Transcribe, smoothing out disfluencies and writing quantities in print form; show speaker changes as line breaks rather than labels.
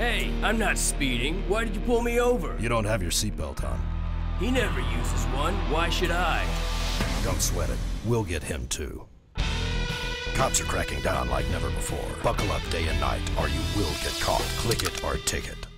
Hey, I'm not speeding. Why did you pull me over?
You don't have your seatbelt on.
He never uses one. Why should I?
Don't sweat it. We'll get him too. Cops are cracking down like never before. Buckle up day and night, or you will get caught. Click it or ticket.